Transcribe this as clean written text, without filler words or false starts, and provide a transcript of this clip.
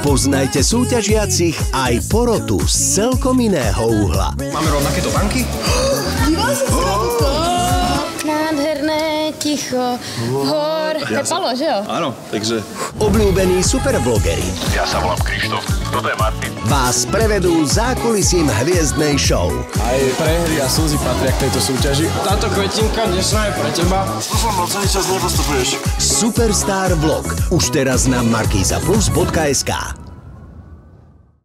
Spoznajte súťažiacich aj porotu z celkom iného uhla. Máme rovnaké topánky? Díval si sa na to? Nádherné, ticho, hor. To je Palo, že jo? Áno, takže... Obľúbení supervlogeri Ja sa volám Krištof, toto je Martin. vás prevedú zákulisím hviezdnej show. Aj prehry a slzy patria k tejto súťaži. Táto kvetinka dnešná je pre teba. Som celý čas nepostupuješ. Superstar vlog. Už teraz na markizaplus.sk.